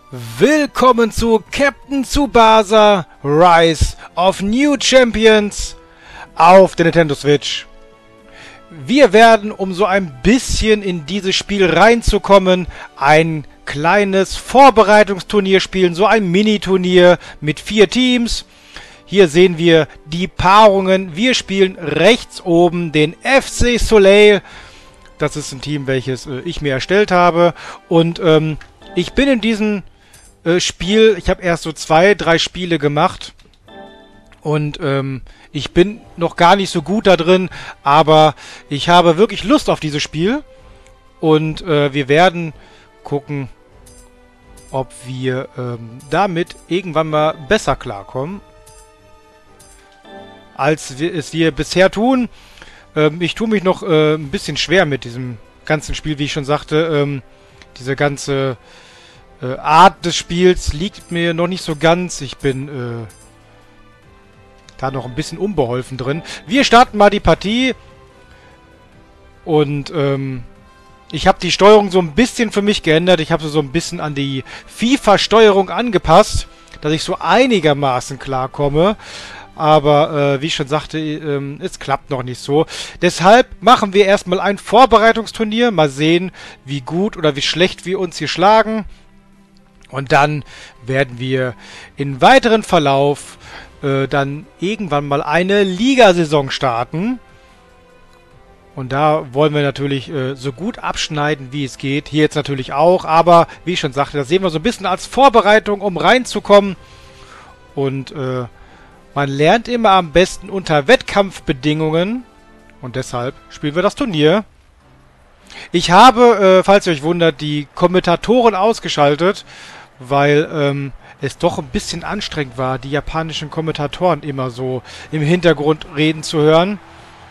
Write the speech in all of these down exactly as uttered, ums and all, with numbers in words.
Willkommen zu Captain Tsubasa Rise of New Champions auf der Nintendo Switch. Wir werden, um so ein bisschen in dieses Spiel reinzukommen, ein kleines Vorbereitungsturnier spielen, so ein Mini-Turnier mit vier Teams. Hier sehen wir die Paarungen. Wir spielen rechts oben den F C Soleil. Das ist ein Team, welches äh, ich mir erstellt habe. Und ähm, ich bin in diesem äh, Spiel, ich habe erst so zwei, drei Spiele gemacht. Und ähm, ich bin noch gar nicht so gut da drin, aber ich habe wirklich Lust auf dieses Spiel. Und äh, wir werden gucken, ob wir ähm, damit irgendwann mal besser klarkommen, als wir es wir bisher tun. Ähm, ich tue mich noch äh, ein bisschen schwer mit diesem ganzen Spiel, wie ich schon sagte. Ähm, diese ganze äh, Art des Spiels liegt mir noch nicht so ganz. Ich bin äh, da noch ein bisschen unbeholfen drin. Wir starten mal die Partie. Und ähm, ich habe die Steuerung so ein bisschen für mich geändert. Ich habe sie so ein bisschen an die FIFA-Steuerung angepasst, dass ich so einigermaßen klarkomme. Aber äh, wie ich schon sagte, ähm, es klappt noch nicht so. Deshalb machen wir erstmal ein Vorbereitungsturnier. Mal sehen, wie gut oder wie schlecht wir uns hier schlagen. Und dann werden wir im weiteren Verlauf äh, dann irgendwann mal eine Ligasaison starten. Und da wollen wir natürlich äh, so gut abschneiden, wie es geht. Hier jetzt natürlich auch. Aber wie ich schon sagte, das sehen wir so ein bisschen als Vorbereitung, um reinzukommen. Und äh, man lernt immer am besten unter Wettkampfbedingungen. Und deshalb spielen wir das Turnier. Ich habe, äh, falls ihr euch wundert, die Kommentatoren ausgeschaltet, weil ähm, es doch ein bisschen anstrengend war, die japanischen Kommentatoren immer so im Hintergrund reden zu hören.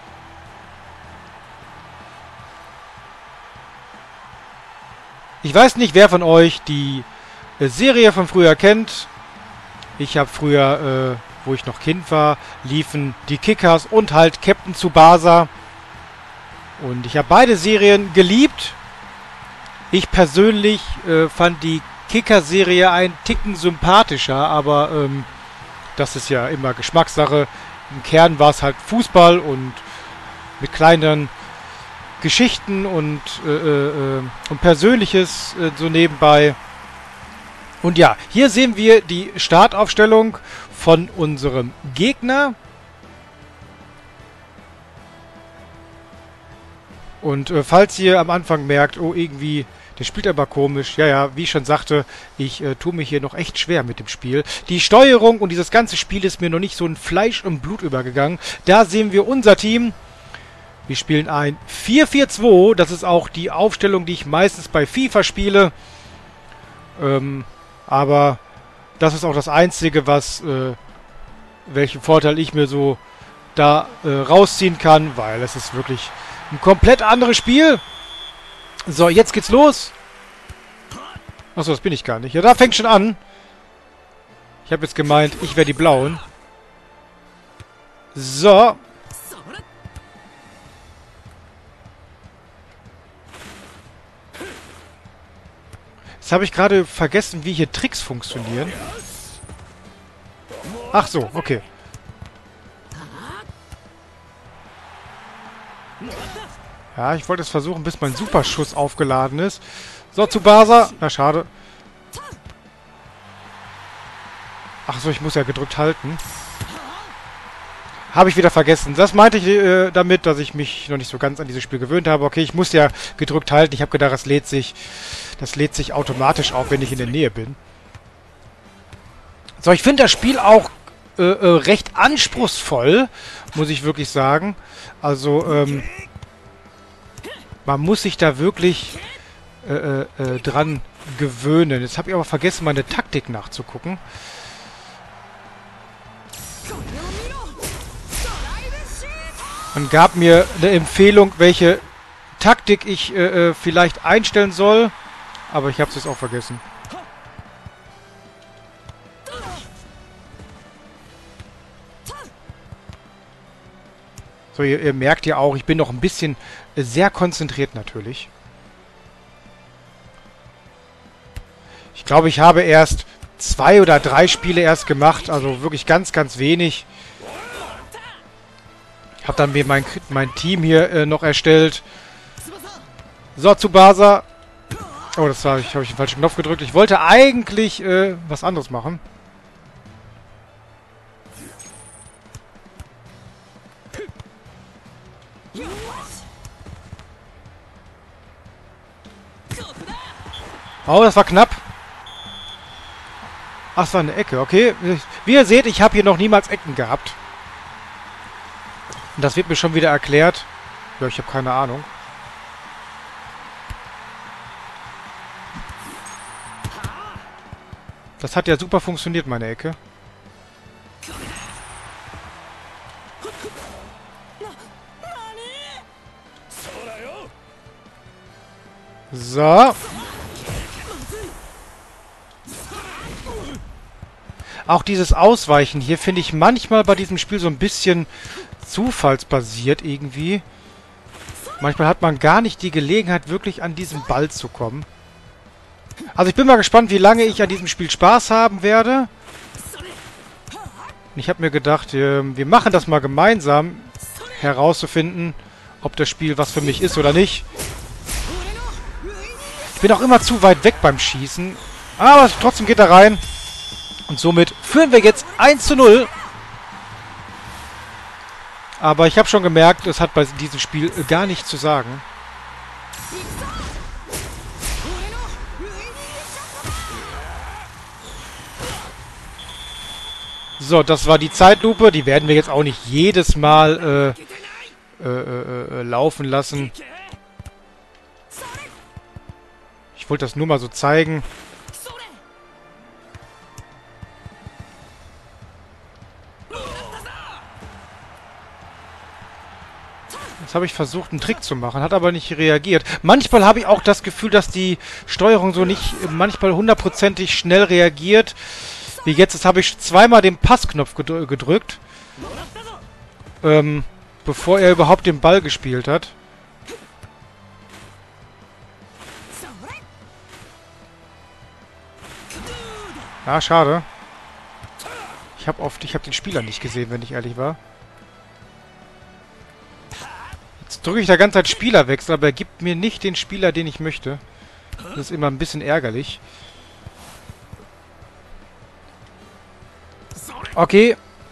Ich weiß nicht, wer von euch die äh, Serie von früher kennt. Ich habe früher, äh, wo ich noch Kind war, liefen die Kickers und halt Captain Tsubasa. Und ich habe beide Serien geliebt. Ich persönlich äh, fand die Kicker-Serie ein Ticken sympathischer, aber ähm, das ist ja immer Geschmackssache. Im Kern war es halt Fußball und mit kleinen Geschichten und, äh, äh, und Persönliches äh, so nebenbei. Und ja, hier sehen wir die Startaufstellung von unserem Gegner. Und äh, falls ihr am Anfang merkt, oh irgendwie, der spielt aber komisch. Ja, ja, wie ich schon sagte, ich äh, tue mich hier noch echt schwer mit dem Spiel. Die Steuerung und dieses ganze Spiel ist mir noch nicht so in Fleisch und Blut übergegangen. Da sehen wir unser Team. Wir spielen ein vier vier zwei. Das ist auch die Aufstellung, die ich meistens bei FIFA spiele. Ähm, aber das ist auch das Einzige, was, äh, welchen Vorteil ich mir so da äh, rausziehen kann, weil es ist wirklich ein komplett anderes Spiel. So, jetzt geht's los. Achso, das bin ich gar nicht. Ja, da fängt schon an. Ich habe jetzt gemeint, ich wäre die Blauen. So. Jetzt habe ich gerade vergessen, wie hier Tricks funktionieren. Ach so, okay. Ja, ich wollte es versuchen, bis mein Superschuss aufgeladen ist. So, Tsubasa. Na, schade. Ach so, ich muss ja gedrückt halten. Habe ich wieder vergessen. Das meinte ich äh, damit, dass ich mich noch nicht so ganz an dieses Spiel gewöhnt habe. Okay, ich muss ja gedrückt halten. Ich habe gedacht, das lädt sich, das lädt sich automatisch auf, wenn ich in der Nähe bin. So, ich finde das Spiel auch äh, äh, recht anspruchsvoll, muss ich wirklich sagen. Also, ähm, man muss sich da wirklich äh, äh, äh, dran gewöhnen. Jetzt habe ich aber vergessen, meine Taktik nachzugucken. Man gab mir eine Empfehlung, welche Taktik ich äh, äh, vielleicht einstellen soll. Aber ich habe es jetzt auch vergessen. So, ihr, ihr merkt ja auch, ich bin noch ein bisschen äh, sehr konzentriert natürlich. Ich glaube, ich habe erst zwei oder drei Spiele erst gemacht. Also wirklich ganz, ganz wenig. Ich habe dann mir mein, mein Team hier äh, noch erstellt. So, Tsubasa. Oh, das war, ich habe ich den falschen Knopf gedrückt. Ich wollte eigentlich äh, was anderes machen. Oh, das war knapp. Ach, das war eine Ecke, okay. Wie ihr seht, ich habe hier noch niemals Ecken gehabt. Und das wird mir schon wieder erklärt. Ja, ich habe keine Ahnung. Das hat ja super funktioniert, meine Ecke. So. Auch dieses Ausweichen hier finde ich manchmal bei diesem Spiel so ein bisschen zufallsbasiert irgendwie. Manchmal hat man gar nicht die Gelegenheit, wirklich an diesen Ball zu kommen. Also ich bin mal gespannt, wie lange ich an diesem Spiel Spaß haben werde. Und ich habe mir gedacht, wir machen das mal gemeinsam, herauszufinden, ob das Spiel was für mich ist oder nicht. Ich bin auch immer zu weit weg beim Schießen. Aber trotzdem geht er rein. Und somit führen wir jetzt eins zu null. Aber ich habe schon gemerkt, es hat bei diesem Spiel gar nichts zu sagen. So, das war die Zeitlupe. Die werden wir jetzt auch nicht jedes Mal äh, äh, äh, äh, laufen lassen. Ich wollte das nur mal so zeigen. Jetzt habe ich versucht, einen Trick zu machen, hat aber nicht reagiert. Manchmal habe ich auch das Gefühl, dass die Steuerung so nicht manchmal hundertprozentig schnell reagiert. Wie jetzt, jetzt habe ich zweimal den Passknopf gedr gedrückt, ähm, bevor er überhaupt den Ball gespielt hat. Ja, schade. Ich habe oft, ich habe den Spieler nicht gesehen, wenn ich ehrlich war. Jetzt drücke ich da ganze Zeit Spielerwechsel, aber er gibt mir nicht den Spieler, den ich möchte. Das ist immer ein bisschen ärgerlich. Okay.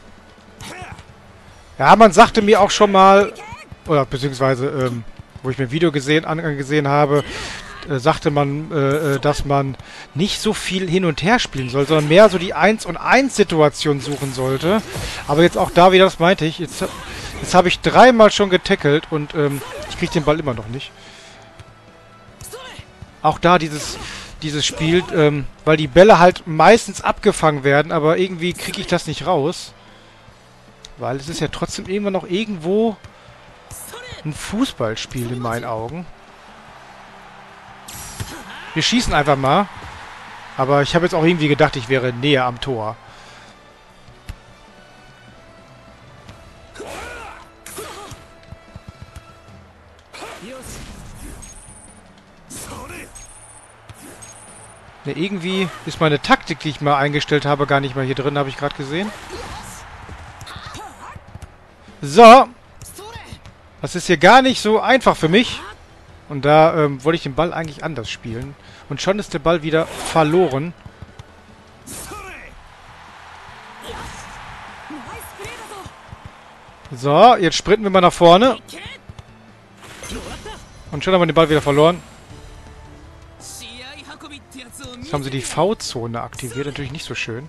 Ja, man sagte mir auch schon mal, oder beziehungsweise, ähm, wo ich mir ein Video gesehen, angesehen habe, äh, sagte man, äh, dass man nicht so viel hin und her spielen soll, sondern mehr so die eins und eins Situation suchen sollte. Aber jetzt auch da wieder, das meinte ich, jetzt, jetzt habe ich dreimal schon getackelt und ähm, ich kriege den Ball immer noch nicht. Auch da dieses... dieses Spiel, ähm, weil die Bälle halt meistens abgefangen werden, aber irgendwie kriege ich das nicht raus. Weil es ist ja trotzdem immer noch irgendwo ein Fußballspiel in meinen Augen. Wir schießen einfach mal. Aber ich habe jetzt auch irgendwie gedacht, ich wäre näher am Tor. Ne, irgendwie ist meine Taktik, die ich mal eingestellt habe, gar nicht mal hier drin, habe ich gerade gesehen. So. Das ist hier gar nicht so einfach für mich. Und da ähm, wollte ich den Ball eigentlich anders spielen. Und schon ist der Ball wieder verloren. So, jetzt sprinten wir mal nach vorne. Und schon haben wir den Ball wieder verloren. Jetzt haben sie die V-Zone aktiviert. Natürlich nicht so schön.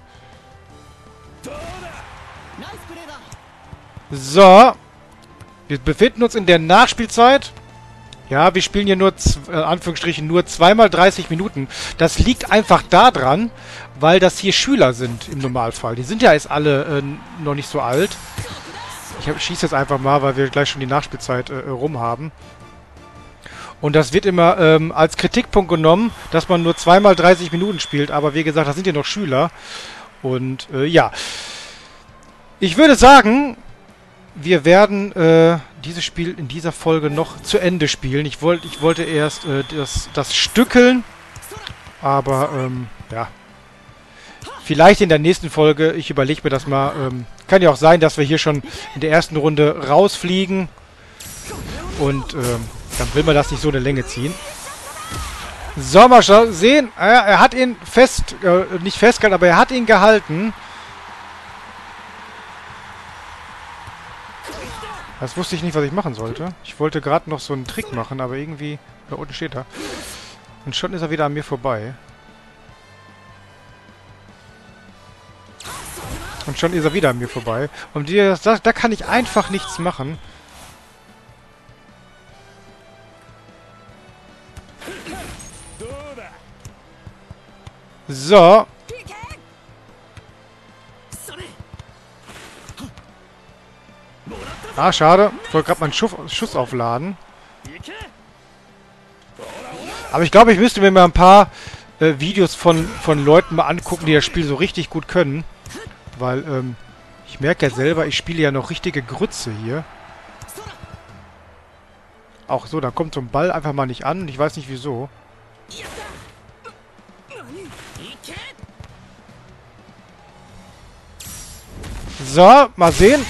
So. Wir befinden uns in der Nachspielzeit. Ja, wir spielen hier nur, äh, Anführungsstrichen, nur zweimal dreißig Minuten. Das liegt einfach daran, weil das hier Schüler sind im Normalfall. Die sind ja jetzt alle äh, noch nicht so alt. Ich schieße jetzt einfach mal, weil wir gleich schon die Nachspielzeit äh, rum haben. Und das wird immer ähm, als Kritikpunkt genommen, dass man nur zweimal dreißig Minuten spielt. Aber wie gesagt, das sind ja noch Schüler. Und äh, ja. Ich würde sagen, wir werden äh, dieses Spiel in dieser Folge noch zu Ende spielen. Ich, wollt, ich wollte erst äh, das, das stückeln. Aber, ähm, ja. Vielleicht in der nächsten Folge. Ich überlege mir das mal. Ähm, kann ja auch sein, dass wir hier schon in der ersten Runde rausfliegen. Und, ähm, dann will man das nicht so eine Länge ziehen. So, mal sehen. Er, er hat ihn fest, äh, nicht festgehalten, aber er hat ihn gehalten. Das wusste ich nicht, was ich machen sollte. Ich wollte gerade noch so einen Trick machen, aber irgendwie... Da unten steht er. Und schon ist er wieder an mir vorbei. Und schon ist er wieder an mir vorbei. Und die, da, da kann ich einfach nichts machen. So. Ah, schade. Ich wollte gerade meinen Schuss, Schuss aufladen. Aber ich glaube, ich müsste mir mal ein paar äh, Videos von, von Leuten mal angucken, die das Spiel so richtig gut können. Weil, ähm, ich merke ja selber, ich spiele ja noch richtige Grütze hier. Auch so, da kommt so ein Ball einfach mal nicht an und ich weiß nicht wieso. So, mal sehen.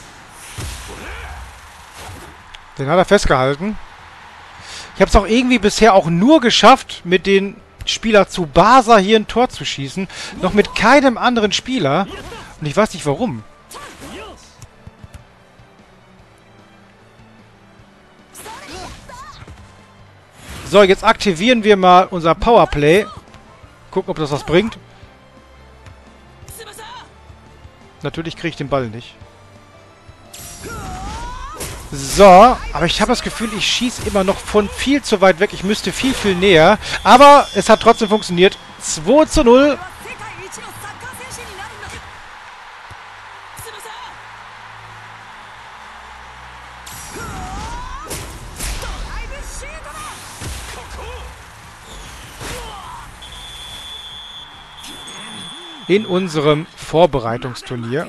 Den hat er festgehalten. Ich habe es auch irgendwie bisher auch nur geschafft, mit den Spieler Tsubasa hier ein Tor zu schießen. Noch mit keinem anderen Spieler. Und ich weiß nicht warum. So, jetzt aktivieren wir mal unser Powerplay. Gucken, ob das was bringt. Natürlich kriege ich den Ball nicht. So, aber ich habe das Gefühl, ich schieße immer noch von viel zu weit weg. Ich müsste viel, viel näher. Aber es hat trotzdem funktioniert. zwei zu null. In unserem Vorbereitungsturnier.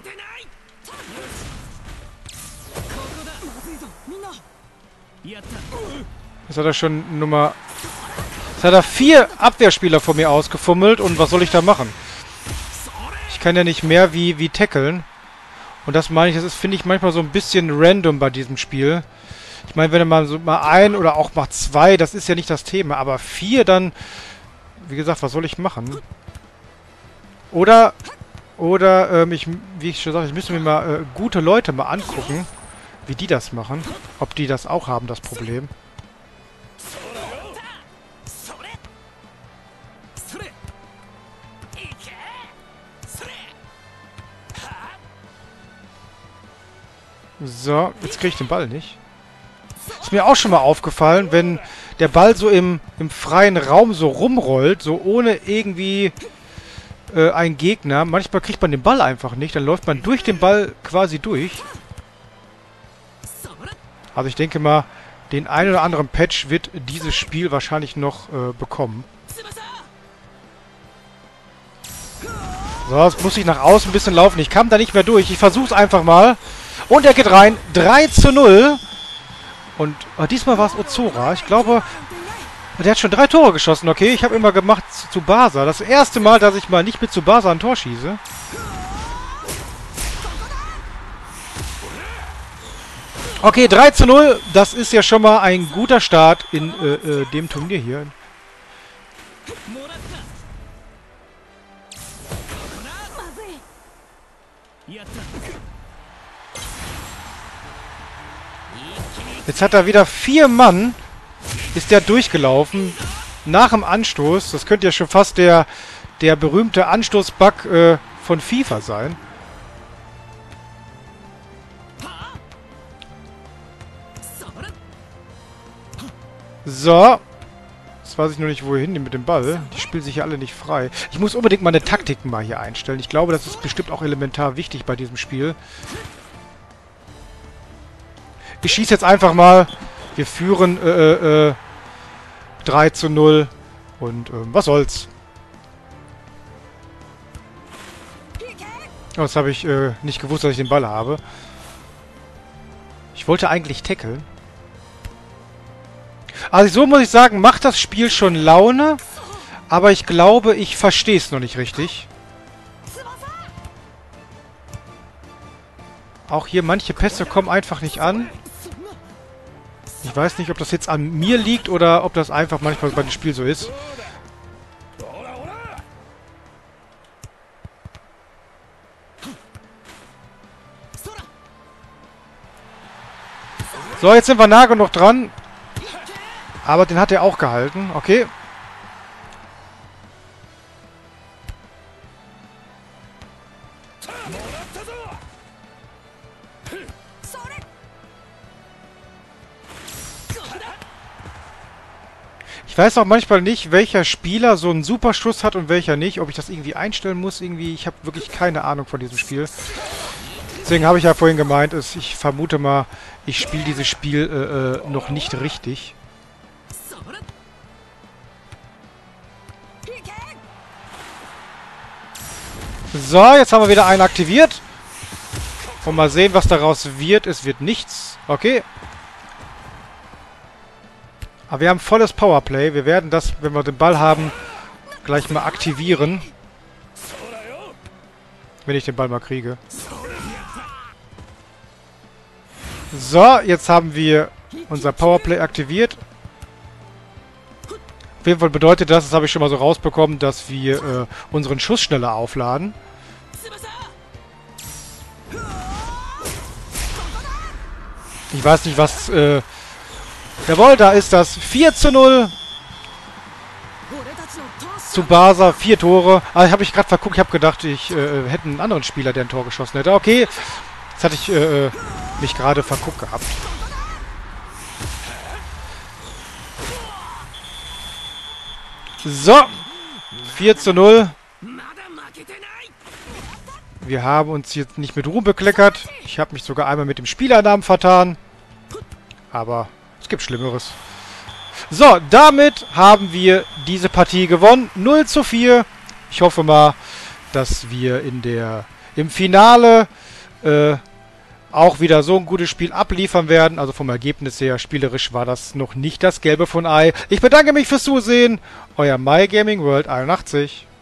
Jetzt hat er schon Nummer... Jetzt hat er vier Abwehrspieler vor mir ausgefummelt und was soll ich da machen? Ich kann ja nicht mehr wie, wie tackeln. Und das meine ich, das ist, finde ich, manchmal so ein bisschen random bei diesem Spiel. Ich meine, wenn er mal so mal ein oder auch mal zwei, das ist ja nicht das Thema. Aber vier dann... Wie gesagt, was soll ich machen? Oder... Oder, ähm, ich, wie ich schon sagte, ich müsste mir mal äh, gute Leute mal angucken, wie die das machen. Ob die das auch haben, das Problem. So, jetzt kriege ich den Ball nicht. Ist mir auch schon mal aufgefallen, wenn der Ball so im, im freien Raum so rumrollt, so ohne irgendwie äh, einen Gegner. Manchmal kriegt man den Ball einfach nicht, dann läuft man durch den Ball quasi durch. Also ich denke mal, den einen oder anderen Patch wird dieses Spiel wahrscheinlich noch äh, bekommen. So, jetzt muss ich nach außen ein bisschen laufen. Ich kam da nicht mehr durch. Ich versuche es einfach mal. Und er geht rein. drei zu null. Und äh, diesmal war es Ozora. Ich glaube, der hat schon drei Tore geschossen. Okay, ich habe immer gemacht Tsubasa. Das erste Mal, dass ich mal nicht mit Tsubasa ein Tor schieße. Okay, drei zu null. Das ist ja schon mal ein guter Start in äh, äh, dem Turnier hier. Jetzt hat er wieder vier Mann, ist der durchgelaufen, nach dem Anstoß. Das könnte ja schon fast der, der berühmte Anstoßbug äh, von FIFA sein. So. Jetzt weiß ich nur nicht, wohin mit dem Ball. Die spielen sich ja alle nicht frei. Ich muss unbedingt meine Taktiken mal hier einstellen. Ich glaube, das ist bestimmt auch elementar wichtig bei diesem Spiel. Ich schieße jetzt einfach mal. Wir führen äh, äh, drei zu null. Und ähm, was soll's. Oh, das habe ich äh, nicht gewusst, dass ich den Ball habe. Ich wollte eigentlich tackeln. Also so muss ich sagen, macht das Spiel schon Laune. Aber ich glaube, ich verstehe es noch nicht richtig. Auch hier, manche Pässe kommen einfach nicht an. Ich weiß nicht, ob das jetzt an mir liegt oder ob das einfach manchmal bei dem Spiel so ist. So, jetzt sind wir nah genug dran. Aber den hat er auch gehalten. Okay. Ich weiß auch manchmal nicht, welcher Spieler so einen Superschuss hat und welcher nicht. Ob ich das irgendwie einstellen muss, irgendwie. Ich habe wirklich keine Ahnung von diesem Spiel. Deswegen habe ich ja vorhin gemeint, ist, ich vermute mal, ich spiele dieses Spiel äh, äh, noch nicht richtig. So, jetzt haben wir wieder einen aktiviert. Und mal sehen, was daraus wird. Es wird nichts. Okay. Aber wir haben volles Powerplay. Wir werden das, wenn wir den Ball haben, gleich mal aktivieren. Wenn ich den Ball mal kriege. So, jetzt haben wir unser Powerplay aktiviert. Auf jeden Fall bedeutet das, das habe ich schon mal so rausbekommen, dass wir äh, unseren Schuss schneller aufladen. Ich weiß nicht, was... Äh, jawohl, da ist das vier zu null. Tsubasa, vier Tore. Ah, habe ich gerade verguckt. Ich habe gedacht, ich äh, hätte einen anderen Spieler, der ein Tor geschossen hätte. Okay, jetzt hatte ich äh, mich gerade verguckt gehabt. So, vier zu null. Wir haben uns jetzt nicht mit Ruhm bekleckert. Ich habe mich sogar einmal mit dem Spielernamen vertan. Aber es gibt Schlimmeres. So, damit haben wir diese Partie gewonnen. null zu vier. Ich hoffe mal, dass wir in der im Finale äh, auch wieder so ein gutes Spiel abliefern werden. Also vom Ergebnis her, spielerisch war das noch nicht das Gelbe von Ei. Ich bedanke mich fürs Zusehen. Euer MyGamingWorld einundachtzig.